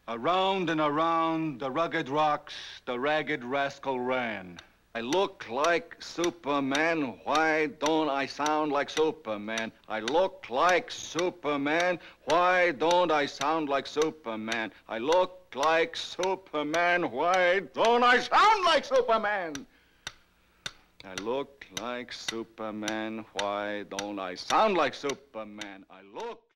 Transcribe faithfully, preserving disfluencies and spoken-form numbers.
Around and around the rugged rocks, the ragged rascal ran. I look like Superman, why don't I sound like Superman? I look like Superman, why don't I sound like Superman? I look like Superman, why don't I sound like Superman? I look like Superman, why don't I sound like Superman? I look